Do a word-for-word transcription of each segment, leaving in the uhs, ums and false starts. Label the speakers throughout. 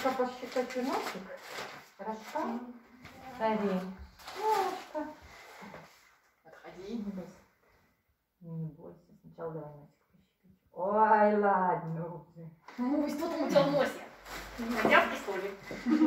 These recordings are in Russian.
Speaker 1: Немножко пощекочу носик. Хорошо? Смотри. Немножко. Подходи, не бойся. Не бойся. Сначала давай носик пощекочу. Ой, ладно уже.
Speaker 2: Ну, что там у тебя в носе? Котятки, что ли?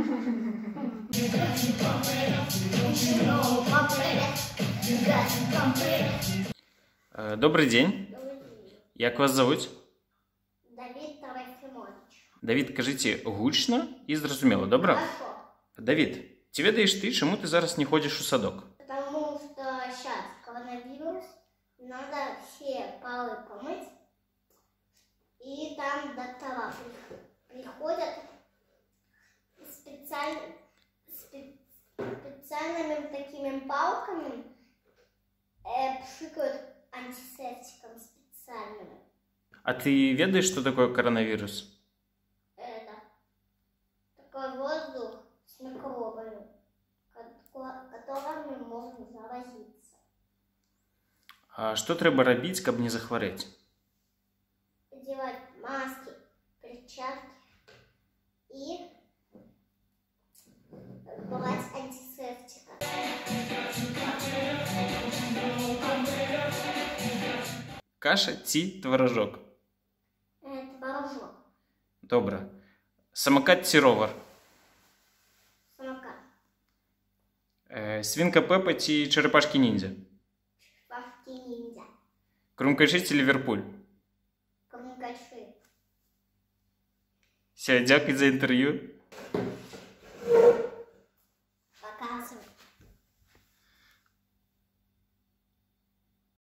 Speaker 3: Добрий день. Як вас зовуть?
Speaker 4: Давид Трофимович.
Speaker 3: Давід, кажіть гучно і зрозуміло, добре?
Speaker 4: Хорошо.
Speaker 3: Давід, ці ведаєш ти, чому ти зараз не ходиш у садок?
Speaker 4: Потому что сейчас коронавирус, надо все полы помыть, и там доктора приходят специально, спе, специальными такими палками, э, пшикают антисептиком специальными.
Speaker 3: А ти ведаєш, що таке коронавірус?
Speaker 4: Это такой воздух с микробами, которыми можно заразиться.
Speaker 3: А що треба робити, щоб не захворіти?
Speaker 4: Делать маски, перчатки и брать антисептика.
Speaker 3: Каша ці творожок?
Speaker 4: Это творожок.
Speaker 3: Добре. Самокат ці ровер?
Speaker 4: Самокат.
Speaker 3: Е, свинка Пепа ці черепашки ніндзя?
Speaker 4: Пашки ниндзя.
Speaker 3: Крумкаші ці Ліверпуль?
Speaker 4: Крумкаши.
Speaker 3: Все, дякую за інтерв'ю.